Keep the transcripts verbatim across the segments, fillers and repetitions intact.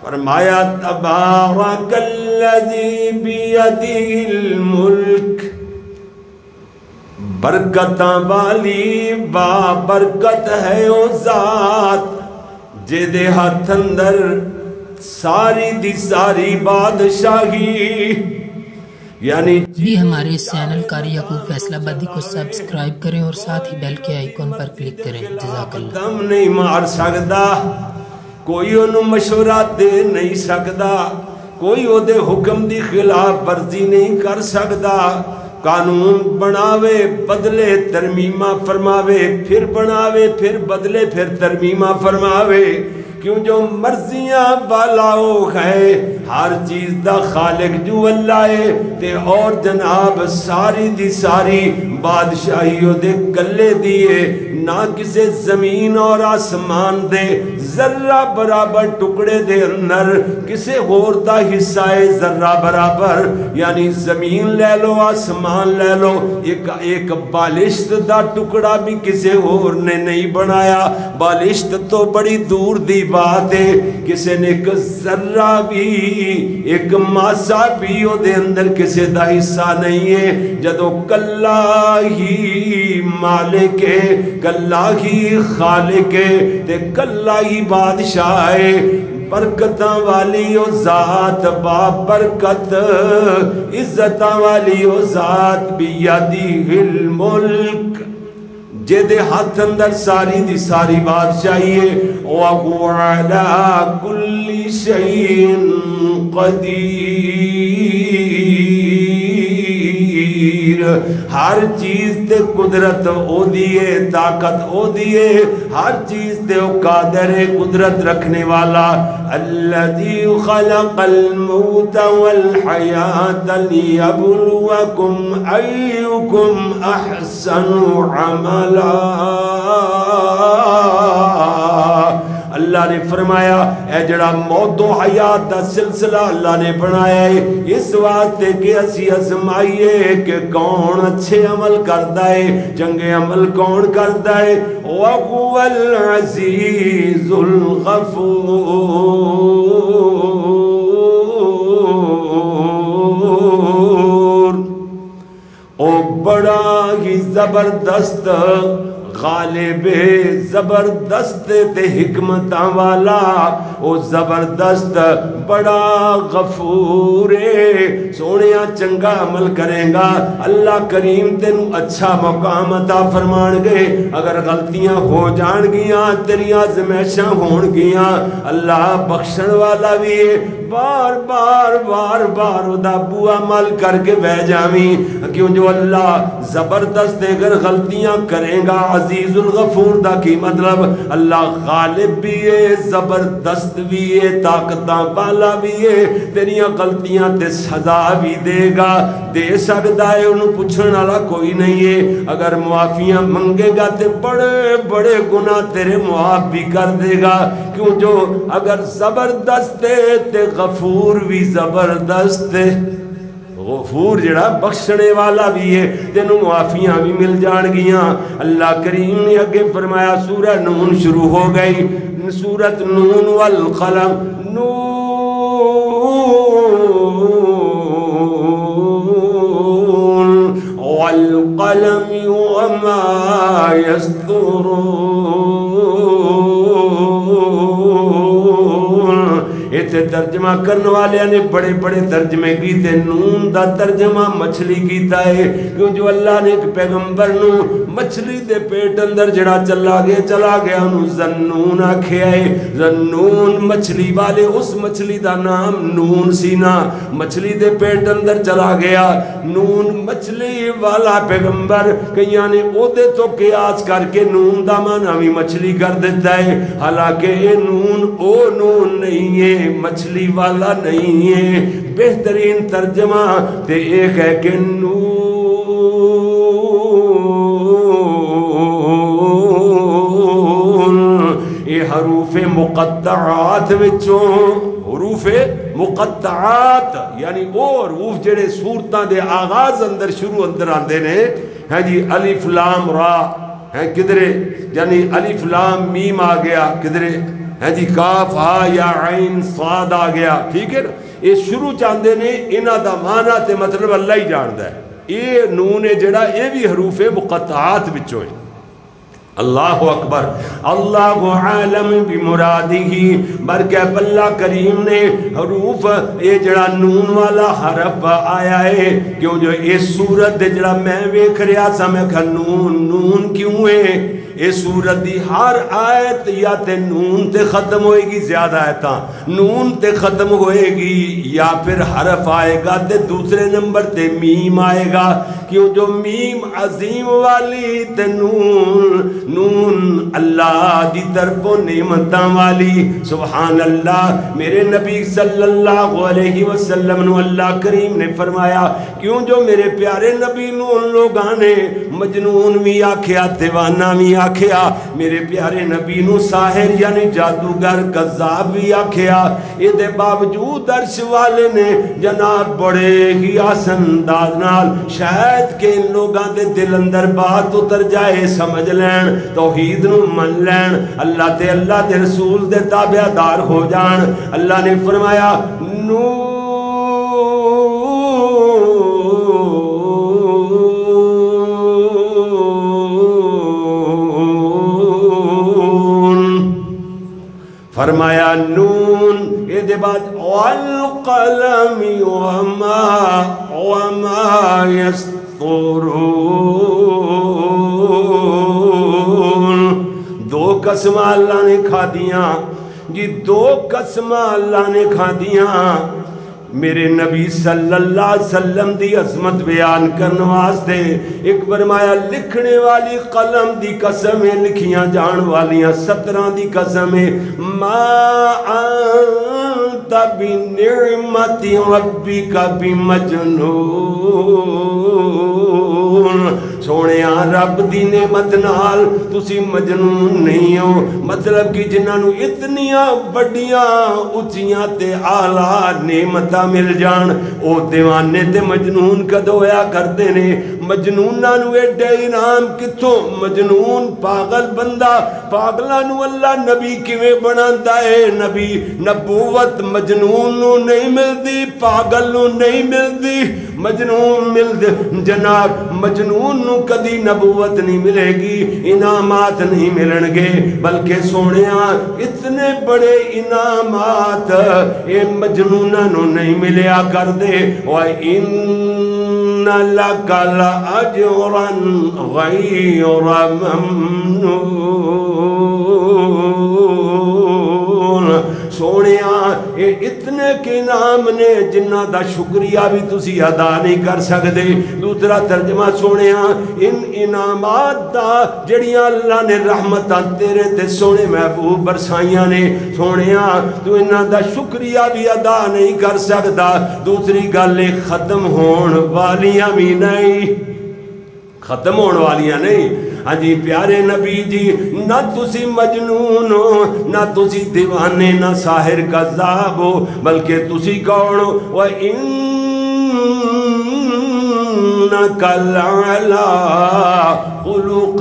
فرمایا تبارک الذی بیدہ الملک، برکتاں والی با برکت ہے او ذات جے دے ہاتھ اندر ساری دی ساری بادشاہی. یعنی بھی ہمارے اس چینل قاری یعقوب فیصل آبادی کو سبسکرائب کریں اور ساتھ ہی بیل کے آئیکن پر کلک کریں. جزاک اللہ. دم نہیں مار سکدا، کوئی انہوں مشورہ دے نہیں سکدا، کوئی او دے حکم دی خلاف ورزی نہیں کر سکدا. قانون بناوے بدلے ترمیمہ فرماوے، پھر بناوے پھر بدلے پھر ترمیمہ فرماوے. کیوں جو مرضیاں والا او ہے، ہر چیز دا خالق جو اللہ ہے تے اور جناب ساری دی ساری بادشاہی او دے گلے دیئے. نہ کسے زمین اور آسمان دے ذرہ برابر ٹکڑے دے اندر کسے غور دا حصہ ہے ذرہ برابر. یعنی زمین لے لو آسمان لے لو، ایک ایک بالشت دا ٹکڑا بھی کسے غور نے نہیں بنایا. بالشت تو بڑی دور دی بات ہے، کسے نے ایک ذرہ بھی ایک ماسا بھی او دے اندر کسے دا حصہ نہیں ہے. جدو کلا ہی مالک ہے، کلا ہی خالق ہے تے کلا ہی بادشاہ ہے. برکتاں والی او ذات با برکت، عزتاں والی او ذات بیدہ الملک جے دے ہاتھ اندر ساری دی ساری بادشاہی ہے. وَهُوَ عَلَىٰ كُلِّ شَيْءٍ قَدِيرٌ. ہر چیز تے قدرت او دیئے، طاقت او دیئے، ہر چیز تے او قادر قدرت رکھنے والا. الذی خلق الموت والحیاة لیبلوکم ایکم احسن عملا. اللہ نے فرمایا اے جڑا موت و حیات دا سلسلہ اللہ نے بنایا ہے اس واسطے کہ اسی ازمائیے کہ کون اچھے عمل کردا ہے، چنگے عمل کون کردا ہے. وَهُوَ الْعَزِيزُ الْغَفُورُ. او بڑا ہی زبردست غالب زبردست تے حکمتاں والا، او زبردست بڑا غفور سونیا چنگا عمل کریں گا. اللہ کریم تینوں اچھا مقام عطا فرمان گے. اگر غلطیاں ہو جان گیاں تیری آزمائشاں ہون گیاں، اللہ بخشن والا بھی ہے. بار بار بار بار او دا بوا مل کر کے بہ جاویں، کیوں جو اللہ زبردست اگر غلطیاں کریں گا. عزیز الغفور دا کی مطلب اللہ غالب بھی ہے، زبردست بھی ہے، طاقتاں والا بھی ہے. تیریاں غلطیاں تے سزا بھی دے گا، دے سکتا ہے، انہوں پوچھنے والا کوئی نہیں ہے. اگر معافیاں منگے گا تے بڑے بڑے گناہ تیرے معاف بھی کر دے گا. کیوں جو اگر زبردست ہے تے غفور بھی زبردست ہے. غفور جڑا بخشنے والا بھی ہے، تینوں معافیاں بھی مل جان گیاں. اللہ کریم نے اگے فرمایا سورہ نون شروع ہو گئی، سورۃ نون والقلم. نون والقلم وما يسطرون. ایتھے ترجمہ کرنے والے نے بڑے بڑے ترجمے کیتے. نون دا ترجمہ مچھلی کیتا ہے، کیوں جو اللہ نے ایک پیغمبر نو مچھلی دے پیٹ اندر جڑا چلا گیا چلا گیا انہوں زنون آکھیا ہے. زنون مچھلی والے اس مچھلی دا نام نون سینا، مچھلی دے پیٹ اندر چلا گیا. نون مچھلی والا پیغمبر کئیاں نے او دے تو قیاس کر کے نون دا معنی بھی مچھلی کر دیتا ہے، حالانکہ اے نون او نون نہیں ہے، مچھلی والا نہیں ہے. بہترین ترجمہ تے ایک ہے کہ نون یہ حروف مقطعات وچوں، حروف مقطعات یعنی وہ حروف جڑے سورتاں دے آغاز اندر شروع اندر آندے نے. ہاں جی الف لام را ہے کدرے، یعنی الف لام میم آ گیا کدرے، ہے جی کاف ہا یا عین صاد آ گیا ٹھیک ہے نا یہ شروع چاہتے نے انہاں دا معنی تے مطلب اللہ ہی جاندا ہے یہ نون ہے جڑا یہ بھی حروف مقطعات وچوں ہے اللہ اکبر اللہ عالم بمرادہی برکہ اللہ کریم نے حروف یہ جڑا نون والا حرف آیا ہے کیوں جو اس صورت جڑا میں ویکھ رہا سا میں کہا نون نون کیوں ہے اس صورت دی ہر آیت یا تے نون تے ختم ہوئے گی زیادہ آیتاں نون تے ختم ہوئے گی یا پھر حرف آئے گا تے دوسرے نمبر تے میم آئے گا کیوں جو میم عظیم والی تے نون نون اللہ دی طرف و نعمتاں والی سبحان اللہ میرے نبی صلی اللہ علیہ وسلم نو اللہ کریم نے فرمایا کیوں جو میرے پیارے نبی نو ان لوگاں نے مجنون بھی آکھیا دیوانہ بھی آکھیا میرے پیارے نبی نو ساحر یعنی جادوگر قذاب بھی آکھیا یہ دے باوجود عرش والے نے جناب بڑے ہی آسان انداز نال شاید کہ ان لوگاں دے دل اندر بات اتر جائے سمجھ لین توحید نو من لین اللہ تے اللہ دے رسول دے تابع دار ہو جان اللہ نے فرمایا نور فرمایا نون یہ دے بعد والقلم وما وما یسطرون دو قسمہ اللہ نے کھا دیاں جی دو قسمہ اللہ نے کھا دیاں میرے نبی صلی اللہ علیہ وسلم دی عظمت بیان کرنے واسطے ایک فرمایا لکھنے والی قلم دی قسمیں لکھیاں جان والیاں سترہ دی قسمیں ما انت بنعمت ربک بمجنون سونیاں رب دی نعمت نال تسی مجنون نہیں ہو مطلب کہ جنہاں نو اتنیاں بڑیاں اچیاں تے آلہ نعمتاں مل جان او دیوانے تے مجنون کدو ہویا کرتے نے مجنونہ نو ایڈے انعام کتوں مجنون پاگل بندہ پاگلہ نو اللہ نبی کیویں بناندا ہے نبی نبوت مجنون نو نہیں ملدی پاگل نو نہیں ملدی مجنون ملد جناب مجنون نو کدی نبوت نہیں ملے گی انعامات نہیں ملن گے بلکہ سونیاں اتنے بڑے انعامات اے مجنونہ نو نہیں ملیا کر دے وَإِنَّ لَكَ لَأَجْرًا غَيْرَ مَمْنُونَ سونیاں یہ اتنے کے نام نے جنہ دا شکریہ بھی تسی ادا نہیں کر سکتے دوسرا ترجمہ سونیاں ان انعامات دا جڑیاں اللہ نے رحمتاں تیرے تے سونے محبوب برسائیاں نے سونیاں تو انہ دا شکریہ بھی ادا نہیں کر سکتا دوسری گالے ختم ہون والیاں بھی نہیں ختم ہون والیاں نہیں ہاں جی پیارے نبی جی نہ تسی مجنون ہو نہ تسی دیوانے نہ ساحر قذاب ہو بلکہ تسی کون ہو وَإِنَّكَ لَعَلَىٰ خُلُقٍ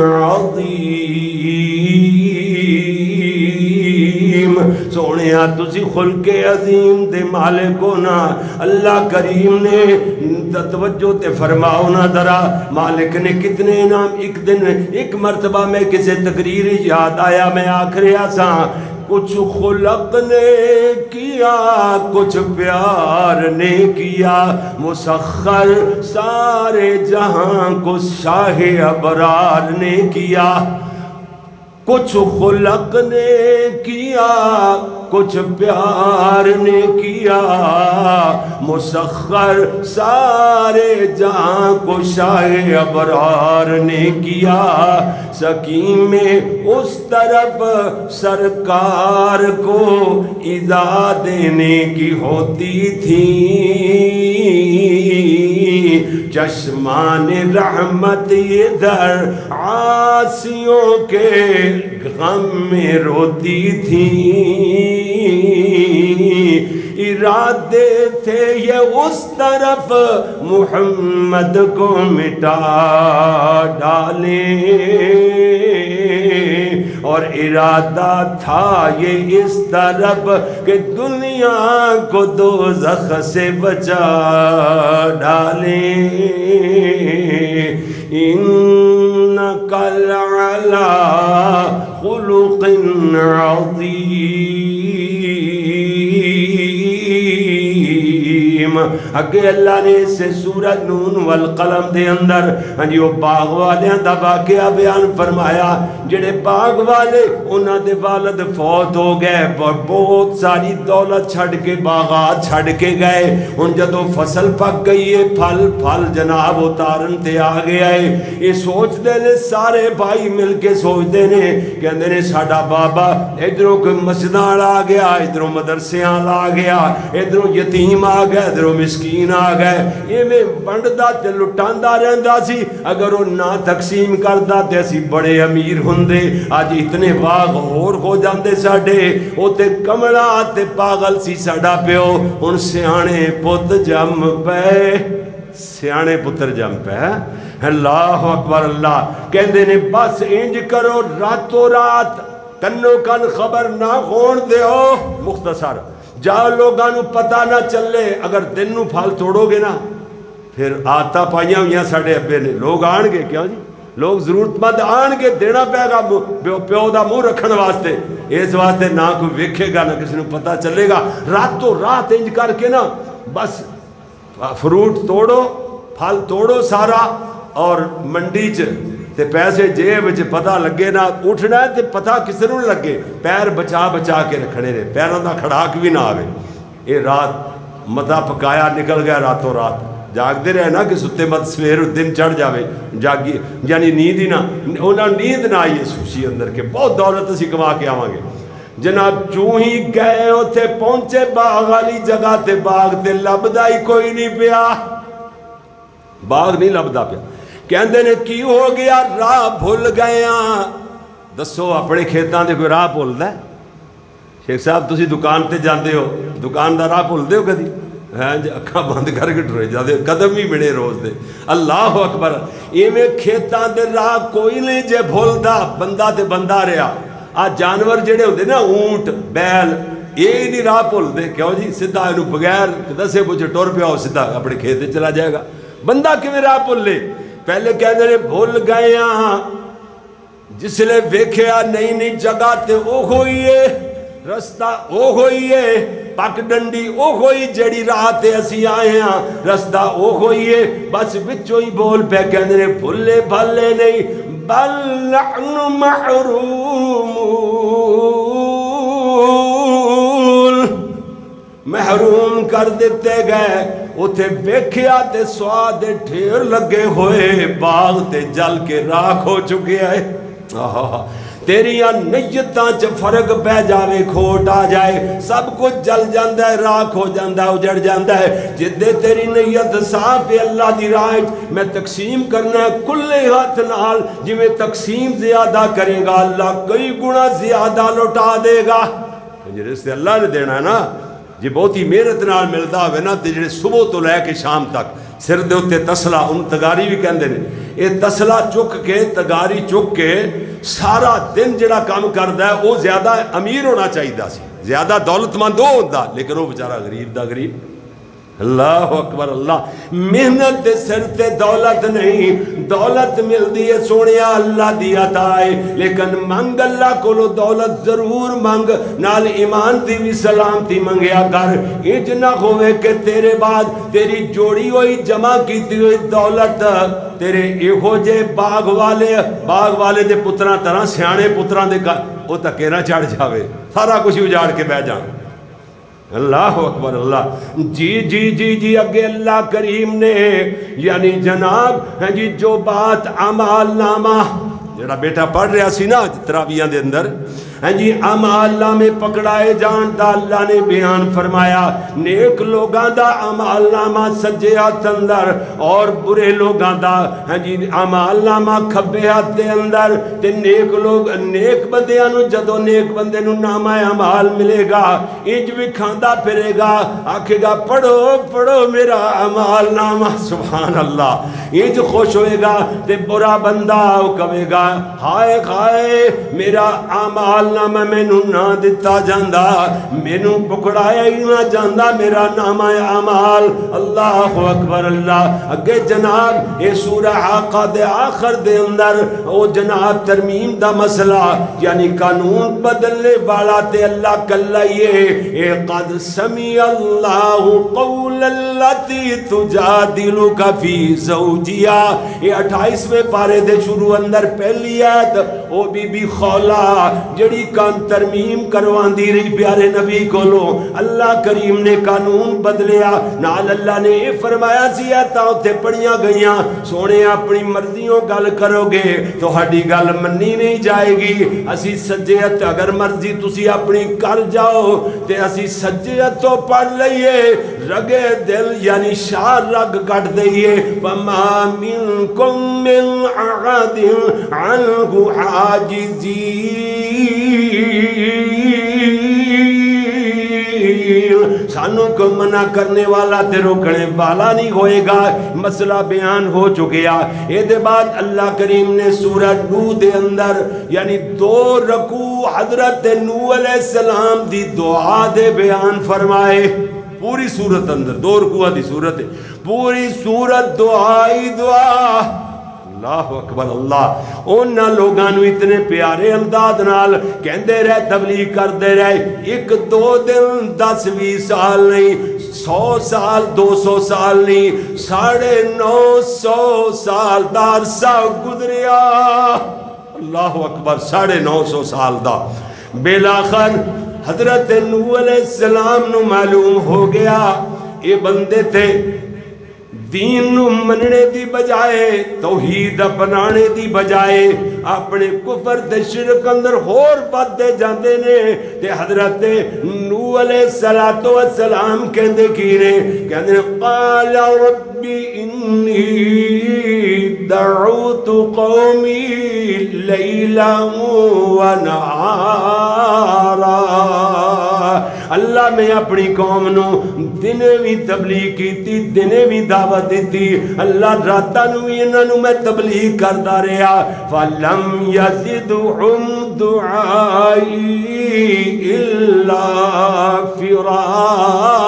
عَظِيمٍ سونیاں تسی خلق عظیم دے مالک ہونا اللہ کریم نے توجہ تے فرماؤ نا ذرا مالک نے کتنے انعام ایک دن ایک مرتبہ میں کسی تقریر یاد آیا میں آخری آسا کچھ خلق نے کیا کچھ پیار نے کیا مسخر سارے جہاں کو شاہ ابرار نے کیا کچھ خلق نے کیا کچھ پیار نے کیا مسخر سارے جہاں کو شاہ ابرار نے کیا سکیم میں اس طرف سرکار کو اذا دینے کی ہوتی تھی چشمان رحمت ادھر عاصیوں کے غم میں روتی تھی ارادے تھے یہ اس طرف محمد کو مٹا ڈالیں اور ارادہ تھا یہ اس طرف کہ دنیا کو دوزخ سے بچا ڈالیں انک لعلی خلق عظیم اگے اللہ نے اس سے سورۃ نون والقلم دے اندر ہاں جی وہ باغ والے دا واقعہ بیان فرمایا جڑے باغ والے انہاں دے والد فوت ہو گئے بہت ساری دولت چھڑ کے باغات چھڑ کے گئے ان جدو فصل پک گئی ہے پھل پھل جناب اتارن تے آ گیا ہے یہ سوچ دے نے سارے بھائی مل کے سوچ دے نے کہندے نے ساڈا بابا ادھروں کوئی مسجداں آ گیا ادھروں مدرسیاں آ گیا ادھروں یتیم آ گیا ادھروں مسکین آ گئے یہ میں ونڈدا تے لٹاندا رہندا سی اگر وہ نہ تقسیم کردا تے اسی بڑے امیر ہوندے اج اتنے باغ اور ہو جاندے ساڈے او تے کملا تے پاگل سی ساڈا پیو ہن سیانے پت جم پے سیانے پتر جم پے اللہ اکبر اللہ کہندے نے بس انج کرو راتوں رات کنو کن خبر نہ ہون دیو مختصر جاؤ لوگاں نو پتہ نہ چلے اگر دن نو پھل توڑو گے نا پھر آتا پائیاں ہویاں ساڑھے ابے نے لوگ آن گے کیا جی لوگ ضرورت مند آن گے دینا پہ گا پیو دا منہ رکھن واسطے اس واسطے نہ کوئی ویکھے گا نہ کسی نو پتہ چلے گا راتوں رات انج کر کے نا بس فروٹ توڑو پھل توڑو سارا اور منڈی چ تے پیسے جیب وچ پتہ لگے نا اٹھنا ہے تے پتہ کسے نوں لگے پیر بچا بچا کے رکھنے نے پیراں دا کھڑاک بھی نہ آوے اے رات متا پکایا نکل گیا راتوں رات جاگ دے رہے نا کہ ستے مت سویر دن چڑھ جاوے جاگی یعنی نیند ہی نہ انہاں نیند نہ آئی سوچی اندر کے بہت دولت اسی کما کے آواں گے جناب چوں ہی گئے اوتھے پہنچے باغ والی جگہ تے باغ تے لبدا ہی کوئی نہیں پیا باغ نہیں لبدا پیا کہندے نے کی ہو گیا راہ بھول گئے ہاں دسو اپنے کھیتاں دے کوئی راہ بھولدا ہے شیخ صاحب تسی دکان تے جاندے ہو دکان دا راہ بھولدے ہو کدی ہاں جی اکھاں بند کر کے ٹرے جاندے قدم ہی بڑے روز دے اللہ اکبر ایویں کھیتاں دے راہ کوئی نہیں جے بھولدا بندہ تے بندہ رہیا آ جانور جڑے ہوندے نا اونٹ بیل یہ نہیں راہ بھولدے کیوں جی سیدھا اینو بغیر دسے پوچھے ٹر پیا ہو سیدھا اپنے کھیت تے چلا جائے گا بندہ کیویں راہ بھولے پہلے کہندے نے بھول گئے ہاں جس لے ویکھیا نئی نئی جگہ تے او ہوئی ہے رستہ او ہوئی ہے پک ڈنڈی او ہوئی جڑی راہ تے اسی آئے ہاں رستہ او ہوئی ہے بس وچوں ہی بول پہ کہندے نے بھلے بھلے نہیں بل نحن محرومون محروم کر دیتے گئے اتھے ویکھیا تے سواد ڈھیر لگے ہوئے باغ تے جل کے راکھ ہو چکے آئے تیریاں نیتاں چ فرق پہ جاوے کھوٹ آ جائے سب کچھ جل جاندہ ہے راکھ ہو جاندہ ہے اجڑ جاندہ ہے جدے تیری نیت صاف ہے اللہ دی راہ میں تقسیم کرنا ہے کل ہاتھ نال جی میں تقسیم زیادہ کریں گا اللہ کئی گنا زیادہ لوٹا دے گا جس سے اللہ نے دینا ہے نا جی بہت ہی محنت نال ملتا ہوئے نا تے جڑے صبح تو لے کے شام تک سر دے ہوتے تسلا ان تگاری بھی کہندے نے یہ تسلا چک کے تگاری چک کے سارا دن جڑا کام کردا ہے وہ زیادہ امیر ہونا چاہیے سی زیادہ دولت مند وہ ہوندا لیکن وہ بیچارہ غریب دا غریب اللہ اکبر اللہ محنت دے سر تے دولت نہیں دولت مل دیئے سونیا اللہ دی عطا ہے لیکن منگ اللہ کو لو دولت ضرور منگ نال ایمان دی بھی سلامتی منگیا کر انج نہ ہوئے کہ تیرے بعد تیری جوڑی ہوئی جمع کیتی ہوئی دولت تیرے ایہو جے باغ والے باغ والے دے پتران طرح سیانے پتران دے وہ تکے نہ چڑھ جاوے سارا کچھ اجاڑ کے بہ جان اللہ اکبر اللہ جی جی جی جی اگے اللہ کریم نے یعنی جناب جی جو بات عمال نامہ جڑا بیٹا پڑھ رہا سی نا تراویاں دے اندر ہاں جی اعمال نامے پکڑائے جان دا اللہ نے بیان فرمایا نیک لوگاں دا اعمال نامہ سجے ہاتھ اندر اور برے لوگاں دا ہاں جی اعمال نامہ کھبے ہاتھ دے اندر تے نیک لوگ نیک بندیاں نو جدو نیک بندے نو نامہ اعمال ملے گا انج بھی کھاندا پھرے گا آکھے گا پڑھو پڑھو میرا اعمال نامہ سبحان اللہ انج خوش ہوئے گا تے برا بندہ کہے گا ہائے ہائے میرا اعمال نامہ مینوں نہ دتا جاندا مینوں پکڑایا ہی نہ جاندا میرا نامہ اعمال اللہ اکبر اللہ اگے جناب اے سورہ آقا دے آخر دے اندر او جناب ترمیم دا مسئلہ یعنی قانون بدلنے والا تے اللہ کلا یہ اے قد سمیع اللہ قول التی تجادلک فی زوجیا یہ اٹھائیسویں پارے دے شروع اندر پہلی آیت او بی بی خولا جڑی کان ترمیم کروان دی رہی پیارے نبی کو لو اللہ کریم نے قانون بدلیا نال اللہ نے یہ فرمایا سی آیتاں تے پڑھیاں گئیاں سونے اپنی مرضیوں گل کرو گے تو ہڈی گل منی نہیں جائے گی اسی سجیت اگر مرضی تسی اپنی کر جاؤ تے اسی سجیت تو پڑھ لئیے رگے دل یعنی شار رگ کٹ دئیے وَمَا مِنْكُمْ مِنْ عَادٍ عَنْهُ عَاجِزِينَ سانوں کو منع کرنے والا تے روکنے والا نہیں ہوئے گا مسئلہ بیان ہو چکیا اے دے بعد اللہ کریم نے سورہ نوح دے اندر یعنی دو رکوع حضرت نوح علیہ السلام دی دعا دے بیان فرمائے پوری سورت اندر دو رکوع دی سورت پوری سورت دعائی دعا اللہ اکبر اللہ انہاں لوگاں نو اتنے پیارے انداز نال کہندے رہے تبلیغ کردے رہے ایک دو دن دس بھی سال نہیں سو سال دو سو سال نہیں ساڑھے نو سو سال دا عرصہ گزریا اللہ اکبر ساڑھے نو سو سال دا بالآخر حضرت نوح علیہ السلام نو معلوم ہو گیا یہ بندے تھے دین نو مننے دی بجائے توحید اپنانے دی بجائے اپنے کفر تے شرک اندر ہور بات دے جاندے نے تے حضرت نوح علیہ السلام کہندے کی نے کہندے قال ربی انی دعوت قومی لیلا و نہارا اللہ میں اپنی قوم نو دنے بھی تبلیغ کی تھی دنے بھی دعوت دیتی اللہ راتاں نو بھی انہاں نو میں تبلیغ کردا رہیا فلم یزدہم دعائی الا فرارا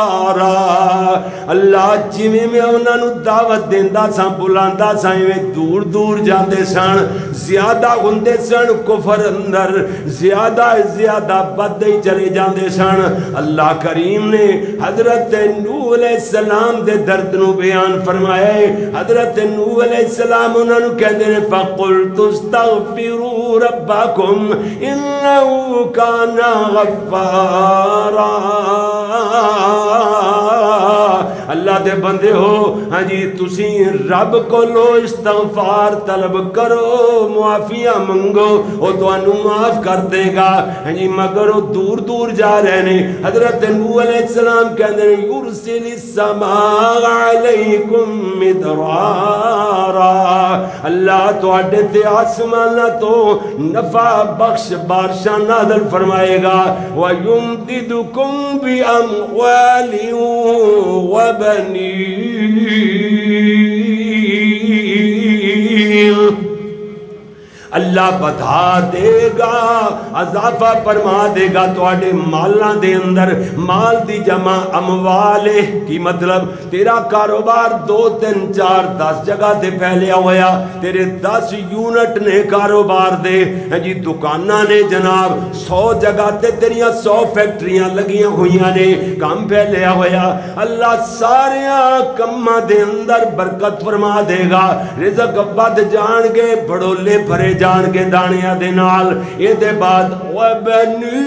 اللہ جویں میں انہاں نو دعوت دیندا سا بلاندا سا ایویں دور دور جاندے سن زیادہ ہوندے سن کفر اندر زیادہ زیادہ بدے چلے جاندے سن اللہ کریم نے حضرت نوح علیہ السلام دے درد نو بیان فرمائے حضرت نوح علیہ السلام انہوں نے کہتے ہیں فَقُلْتُ اسْتَغْفِرُوا رَبَّكُمْ إِنَّهُ كَانَ غَفَّارًا اللہ دے بندے ہو ہاں جی تسی رب کو لو استغفار طلب کرو معافیاں منگو وہ تو انو معاف کر دے گا ہاں جی مگر وہ دور دور جا رہے نے حضرت نوح علیہ السلام کہتے ہیں یرسل السماء علیکم مدرارا اللہ تو اڈے تے آسمانہ تو نفع بخش بارشاں نازل فرمائے گا وَيُمْدِدُكُمْ بِأَمْوَالٍ وَبَنِينَ اللہ بتا دے گا اضافہ فرما دے گا تو آڈے مالاں دے اندر مال دی جمع اموال کی مطلب تیرا کاروبار دو تین چار دس جگہ دے پھیلیا ہویا تیرے دس یونٹ نے کاروبار دے جی دکانہ نے جناب سو جگہ تے تیریاں سو فیکٹریاں لگیاں ہویاں نے کام پھیلیا ہویا اللہ ساریاں کمہ دے اندر برکت فرما دے گا رزق بد جان گے بڑولے بھرے جان جان کے دانیاں دے نال یہ دے بعد وَبَنِينَ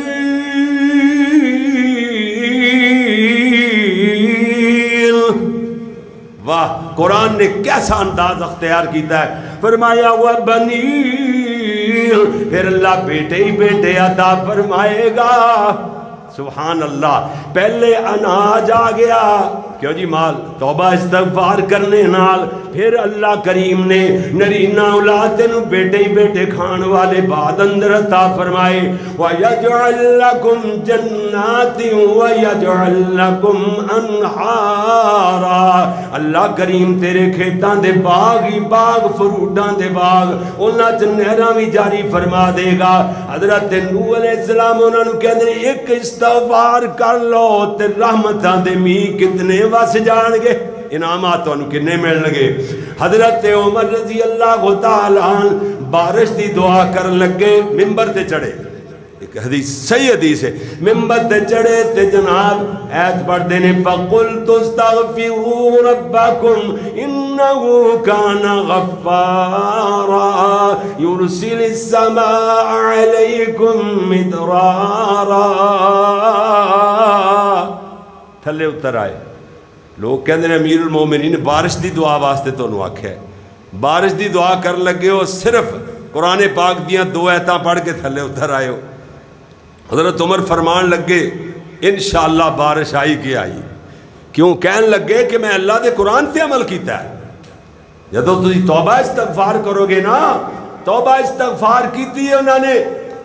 قرآن نے کیسا انداز اختیار کیتا ہے فرمایا وَبَنِينَ بنین، پھر اللہ بیٹے ہی بیٹے عطا فرمائے گا۔ سبحان اللہ، پہلے اناج آ گیا، کیوں جی مال توبہ استغفار کرنے نال، پھر اللہ کریم نے نرینہ اولاد تینوں بیٹے ہی بیٹے کھان والے بعد اندر عطا فرمائے۔ وَيَجْعَلْ لَكُمْ جَنَّاتٍ وَيَجْعَلْ لَكُمْ أَنْحَارًا، اللہ کریم تیرے کھیتاں دے باغ ہی باغ، فروٹاں دے باغ، انہاں چ نہراں بھی جاری فرما دے گا۔ حضرت نوح علیہ السلام انہاں نوں کہندے ایک استغفار کر لو تے رحمتاں دے می کتنے وس جان گے، انعامات تو انہوں کنے مل لگے۔ حضرت عمر رضی اللہ تعالیٰ عنہ بارش دی دعا کر لگے، ممبر تے چڑھے، ایک حدیث صحیح حدیث ہے، ممبر تے چڑھے تے جناب ایت پڑھ دینے فَقُلْتُ اسْتَغْفِرُوا رَبَّكُمْ إِنَّهُ كَانَ غَفَّارًا يُرْسِلِ السَّمَاءَ عَلَيْكُمْ مِدْرَارًا۔ تھلے اتر آئے، لوگ کہندے ہیں امیر المومنین بارش دی دعا واسطے تو انہوں آکھے ہے، بارش دی دعا کر لگے ہو، صرف قرآن پاک دیاں دو ایتاں پڑھ کے تھلے اتر آئے ہو۔ حضرت عمر فرمان لگے انشاءاللہ بارش آئی کی آئی، کیوں کہن لگے کہ میں اللہ دے قرآن تے عمل کیتا ہے۔ جدو تسی توبہ استغفار کرو گے نا، توبہ استغفار کیتی ہے انہوں نے،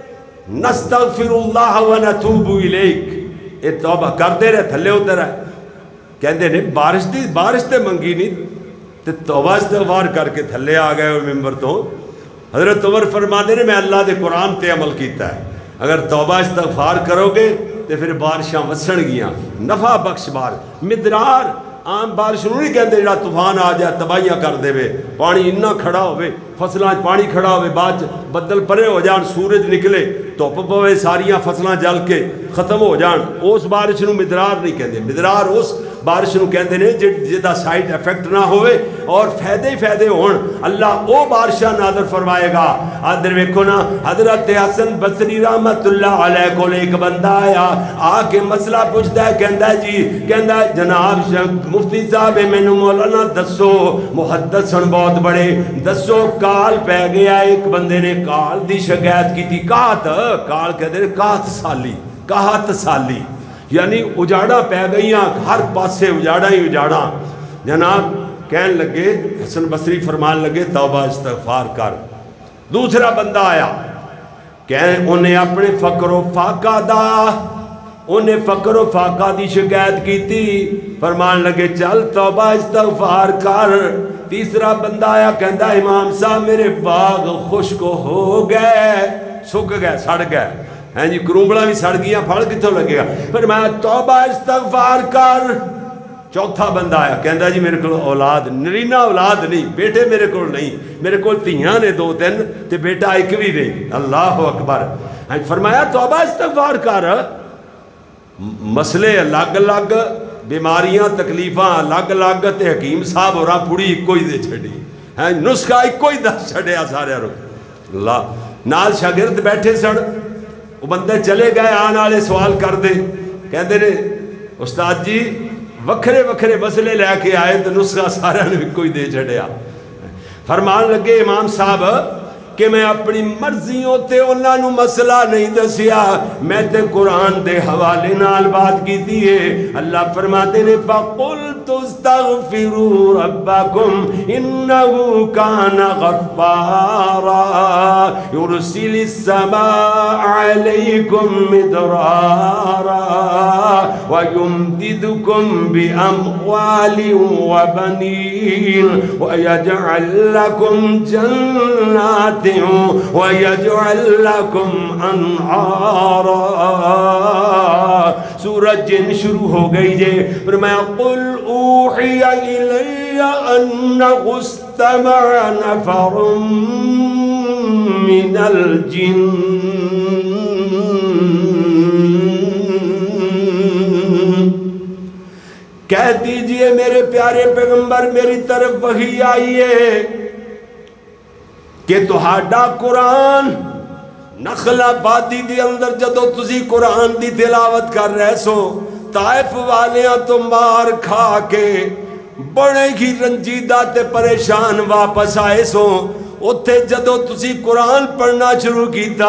نستغفر اللہ و نتوب الیک، یہ توبہ کر دے رہے تھلے اتر آئے، کہندے نے بارش دی بارش تے منگی نہیں تے توبہ استغفار کر کے تھلے آ گئے ممبر تو۔ حضرت عمر فرما دے نے میں اللہ دے قرآن تے عمل کیتا ہے، اگر توبہ استغفار کرو گے تے پھر بارشاں وسن گیاں، نفع بخش بار۔ مدرار عام بارش نہیں کہندے جڑا طوفان آ جائے تباہیاں کر دے وے، پانی اتنا کھڑا ہوئے، فصلاں پانی کھڑا ہوئے، بعد بدل پرے ہو جان، سورج نکلے، دھوپ پوے، ساریاں فصلاں جل کے ختم ہو جان، اس بارش نو مدرار نہیں کہندے۔ مدرار اس بارش نو کہندے نے جدا سائیڈ ایفیکٹ نہ ہوئے اور فائدے ہی فائدے ہون، اللہ او بارشاں نازل فرمائے گا۔ ادھر ویکھو نا، حضرت حسن بصری رحمت اللہ علیہ کو ایک بندہ آیا، آ کے مسئلہ پوچھتا ہے، کہندا ہے جی، کہندا ہے جناب مفتی صاحب مینوں مولانا دسو، محدث سن بہت بڑے، دسو کال پہ گیا، ایک بندے نے کال دی شکایت کی تھی، کہت کال کہتے ہیں کہت سالی، کہت سالی یعنی اجاڑا پہ گئیاں، ہر پاسے اجاڑا ہی اجاڑا۔ جناب کہن لگے، حسن بصری فرمان لگے توبہ استغفار کر۔ دوسرا بندہ آیا، کہن انہیں اپنے فقر و فاقہ دا، انہیں فقر و فاقہ دی شکایت کی تھی، فرمان لگے چل توبہ استغفار کر۔ تیسرا بندہ آیا، کہندا امام صاحب میرے باغ خشک ہو گئے، سک گئے، سڑ گئے، ہیں جی کرومبڑا بھی سڑ گیا، پھڑ کتوں لگے گا، پھر میں توبہ استغفار کر۔ چوتھا بندہ آیا، کہندا جی میرے کو اولاد نرینہ اولاد نہیں، بیٹے میرے کو نہیں، میرے کو تیاں نے دو تین تے بیٹا ایک بھی نہیں، اللہ اکبر۔ فرمایا توبہ استغفار کر، مسئلے الگ الگ، بیماریاں تکلیفاں الگ الگ، تے حکیم صاحب اور پوڑی ایک کوئی دے چھڑی، نسخہ ایک کوئی دس چھڑیا سارے رو۔ اللہ نال شاگرد بیٹھے سڑ، وہ بندے چلے گئے، آن والے سوال کر دے، کہندے نے استاد جی وکھرے وکھرے مسئلے لے کے آئے تو نسخہ سارا نے کوئی دے چھڑیا۔ فرمان لگے امام صاحب کہ میں اپنی مرضیوں تے انہاں نو مسئلہ نہیں دسیا، میں تے قرآن دے حوالے نال بات کی دیئے۔ اللہ فرماتے نے فَقُلْتُ اسْتَغْفِرُوا رَبَّكُمْ إِنَّهُ كَانَ غَفَّارًا يُرْسِلِ السَّمَاءَ عَلَيْكُمْ مِدْرَارًا وَيُمْدِدُكُمْ بِأَمْوَالٍ وَبَنِينَ وَيَجْعَلْ لَكُمْ جَنَّاتٍ وَيَجْعَلْ لَكُمْ أَنْهَارًا۔ سورج جن شروع ہو گئی جے، پر میں قُلْ أُوحِيَ إِلَيَّ أَنَّهُ اسْتَمَعَ نَفَرٌ مِّنَ الْجِنِّ کہہ دیجئے میرے پیارے پیغمبر میری طرف وحی آئی ہے کہ تہاڈا قرآن نخل آبادی دی اندر جدو تسی قرآن دی تلاوت کر رہے سو، طائف والیاں تو مار کھا کے بڑے ہی رنجیدہ تے پریشان واپس آئے سو، اتھے جدو تسی قرآن پڑھنا شروع کیتا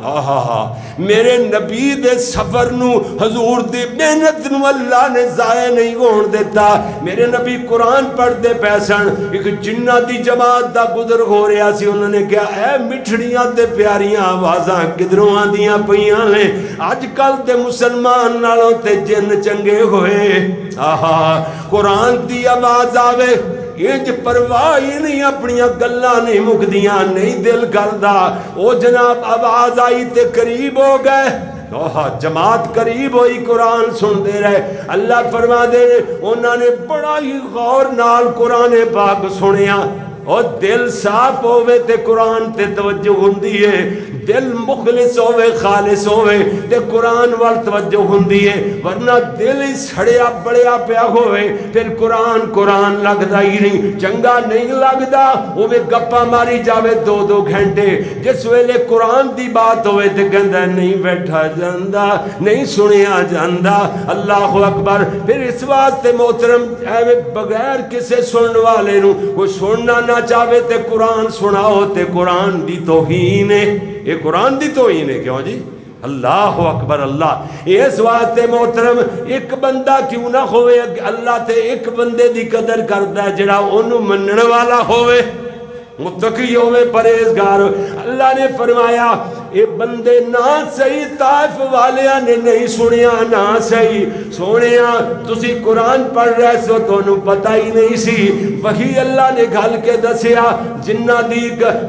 آہا میرے نبی دے سفر نو حضور دی محنت نو اللہ نے ضائع نہیں ہون دیتا میرے نبی قرآن پڑھ دے پیسن ایک جنہ دی جماعت دا گزر ہو رہا سی انہوں نے کہا اے مٹھڑیاں تے پیاریاں آوازاں کدروں آندیاں پئیاں نے آج کل تے مسلمان نالوں تے جن چنگے ہوئے آہا قرآن دی آواز آوے انج پرواہ ہی نہیں اپنیاں گلاں نہیں مکدیاں نہیں دل کردا او جناب آواز آئی تے قریب ہو گئے اوہا جماعت قریب ہوئی قرآن سن دے رہے اللہ فرما دے انہوں نے بڑا ہی غور نال قرآن پاک سنیا اور دل صاف ہوئے تے قرآن تے توجہ ہوندی ہے دل مخلص ہوئے خالص ہوئے تے قرآن وال توجہ ہوندی ہے ورنہ دل ہی سڑیا بڑیا پیا ہوئے پھر قرآن قرآن لگدا ہی نہیں چنگا نہیں لگدا ہوئے گپا ماری جاوے دو دو گھنٹے جس ویلے قرآن دی بات ہوئے تے گندہ نہیں بیٹھا جاندہ نہیں سنیا جاندہ اللہ اکبر پھر اس واسطے محترم بغیر کسے سننے والے نو کوئی سننا نہ چاہے تے قرآن سناؤ تے قرآن دی توہین ہے یہ قرآن دی توہین ہے کیوں جی اللہ اکبر اللہ اس واسطے محترم ایک بندہ کیوں نہ ہوئے اللہ تے ایک بندے دی قدر کرتا ہے جڑا انہوں منن والا ہوئے متقی ہوئے پرہیزگار اللہ نے فرمایا اے بندے نہ صحیح طائف والیاں نے نہیں سنیا نہ صحیح سونیا تسی قرآن پڑھ رہے سو تو انہوں پتہ ہی نہیں سی وہی اللہ نے گھل کے دسیا جنہ دی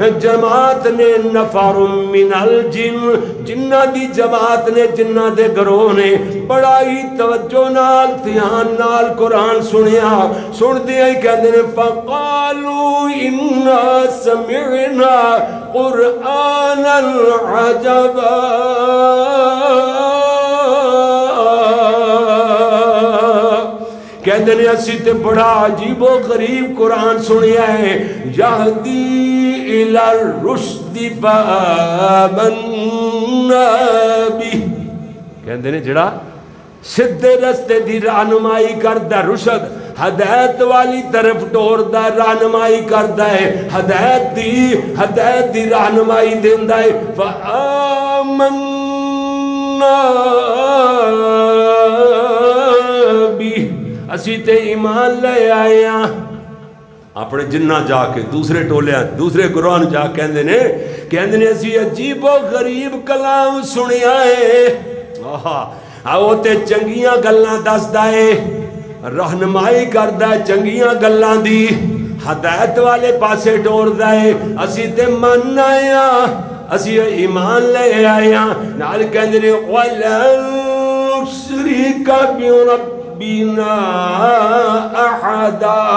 جماعت نے نفار من الجن جنہ دی جماعت نے جنہ دے گروہ نے بڑا ہی توجہ نال دھیان نال قرآن سنیا سن دیا ہی کہتے ہیں فقالوا انا سمعنا قرآن العجبا کہتے ہیں اسی تے بڑا عجیب و غریب قرآن سنیا ہے یہدی الی الرشد فآمنا بہ کہتے ہیں جڑا سدھے رستے دی رہنمائی کردا رشد ہدایت والی طرف ٹور دا رہنمائی کردا ہے ہدایت دی ہدایت دی رہنمائی دیندا ہے فآمنا بہ اسی تے ایمان لے آئے ہیں اپنے جنہ جا کے دوسرے ٹولے دوسرے قرآن جا کہندے نے کہندے نے اسی عجیب و غریب کلام سنیا ہے آہا آؤ تے چنگیاں گلاں دسدا ہے رہنمائی کردا ہے چنگیاں گلاں دی ہدایت والے پاسے ٹوردا ہے اسی تے من آئے ہیں اسی ایمان لے آئے ہیں نال کہندے نے وَلَن نُشْرِكَ بِرَبِّنَا أَحَدًا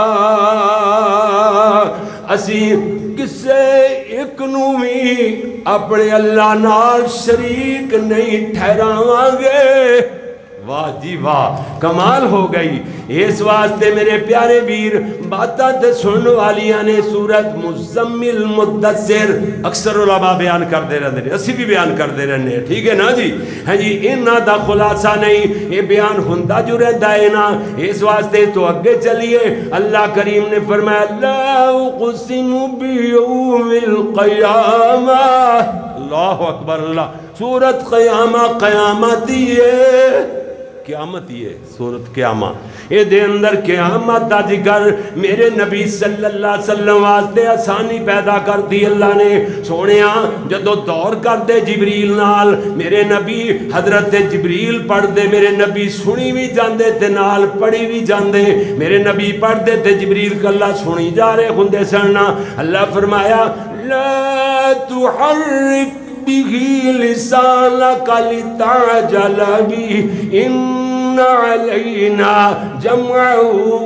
اسی کسے ایک نوی اپنے اللہ نال شریک نہیں ٹھہراواں گے واہ جی واہ کمال ہو گئی اس واسطے میرے پیارے ویر باتاں تے سنن والیاں نے سورت مزمل مدثر اکثر علماء بیان کر دے رہے ہیں اسی بھی بیان کر دے رہے ہیں ٹھیک ہے نا جی ہاں جی انہاں دا خلاصہ نہیں یہ بیان ہوندا جو رہتا ہے نا اس واسطے تو اگے چلیے اللہ کریم نے فرمایا لا اقسم بیوم القیامہ اللہ اکبر اللہ سورت قیامہ قیامت ہے قیامت یہ سورت قیامہ اے دے اندر قیامت دا ذکر میرے نبی صلی اللہ علیہ وسلم واسطے آسانی پیدا کر دی اللہ نے سونیا جدو دور کر دے جبریل نال میرے نبی حضرت جبریل پڑھ دے میرے نبی سنی بھی جاندے تے نال پڑھی بھی جاندے میرے نبی پڑھ دے تے جبریل کا اللہ سنی جا رہے ہوندے سننا اللہ فرمایا لا تحرک به لسانك لتعجل به إن علينا جمعه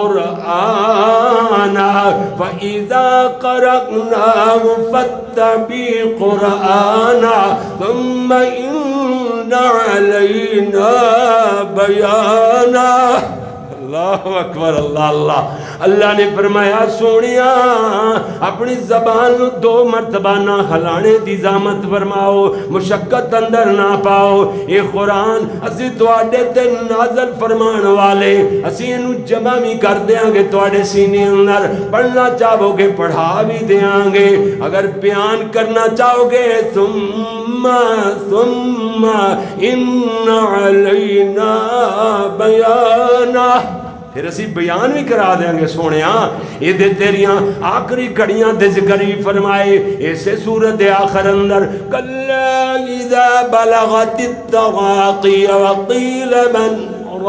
وقرآنا فإذا قرأناه فاتبع قرآنا ثم إن علينا بيانا اللہ اکبر اللہ اللہ اللہ نے فرمایا سونیا اپنی زبان دو مرتبہ نہ ہلانے دی زامت فرماؤ مشقت اندر نہ پاؤ اے قرآن اسی تواڈے تے نازل فرمان والے اسی انو جمع بھی کر دیاں گے تواڈے سینے اندر پڑھنا چاہو گے پڑھا بھی دیاں گے اگر بیان کرنا چاہو گے ثم ثم ان علینا بیانا پھر اسی بیان بھی کرا دیں گے سونیاں یہ دے تیریاں آخری کڑیاں دے ذکر بھی فرمائے ایسے صورت آخر اندر کَلَّا اِذَا بَلَغَتِ التَّغَاقِيَ وَقِيلَ مَنْ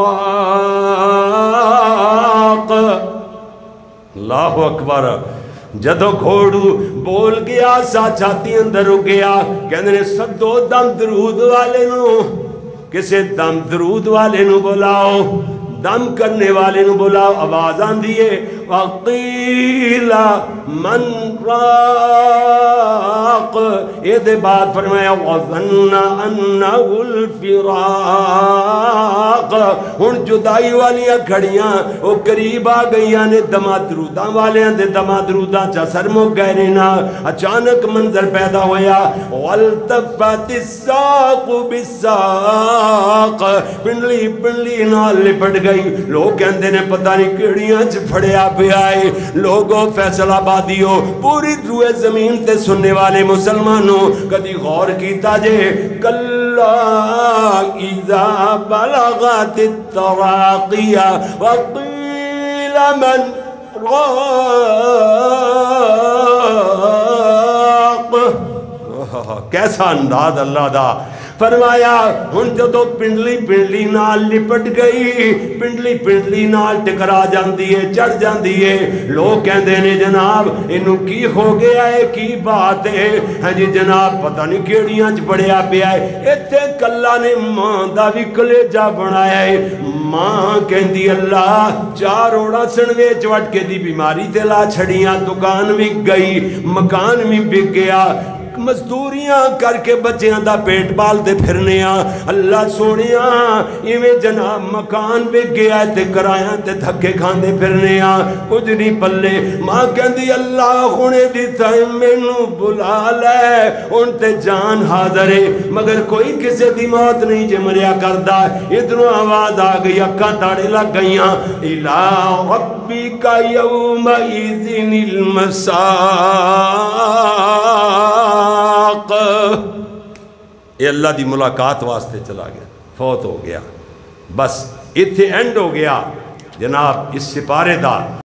راق اللہ اکبر جدو گھوڑو بول گیا سا چھاتی اندر ہو گیا کہنے نے سدو دم درود والے نو کسے دم درود والے نو بلاؤ دم کرنے والے نو بلاؤ آواز آن دیئے وَقِيلَ مَنْ رَاقَ یہ دے بعد فرمایا وَظَنَّ أَنَّهُ الْفِرَاقَ ہن جدائی والیاں کھڑیاں وہ قریب آ گئیاں نے دما دروداں والے ہیں دے دما دروداں چا سرمو گہرے نا اچانک منظر پیدا ہویا وَالْتَفَّتِ السَّاقُ بِالسَّاقِ پنڈلی پنڈلی نال لپٹ گئی لوگ کہندے نے پتہ نہیں کیڑیاں چھ پھڑیا پہ آئے لوگوں فیصل آبادیوں پوری روئے زمین تے سننے والے مسلمانوں کدی غور کیتا جے کلا اذا بلغت التراقیہ وقیل من راق کیسا انداز اللہ دا فرمایا ہن جدو پنڈلی پنڈلی نال لپٹ گئی پنڈلی پنڈلی نال ٹکرا جاندی ہے چڑھ جاندی ہے لوگ کہندے نے جناب انہوں کی ہو گیا ہے کی بات ہے ہاں جی جناب پتہ نہیں کیڑیاں چ بڑیا پیا ہے ایتھے کلا نے ماں دا بھی کلیجہ بنایا ہے ماں کہندی اللہ چار اوڑا سنوے چوٹ کے دی بیماری تے لا چھڑیاں دکان بھی گئی مکان بھی بک گیا مزدوریاں کر کے بچیاں دا پیٹ بال دے پھرنیاں اللہ سونیاں ایویں جناب مکان بھی گیا تے کرایاں تے دھکے کھاندے پھرنیاں کچھ نہیں پلے ماں کہندی اللہ خونے دی تائم مینوں بلا لے ان تے جان حاضر ہے مگر کوئی کسے دی موت نہیں جے مریا کردا ادھروں آواز آ گئی اکھاں تاڑے لگ گئیاں الا ربک یومئذ المساق یہ اللہ دی ملاقات واسطے چلا گیا فوت ہو گیا بس اتھے اینڈ ہو گیا جناب اس سپارے دا